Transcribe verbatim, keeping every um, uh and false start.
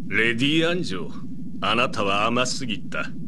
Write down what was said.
レディ・アンジョ、あなたは甘すぎた。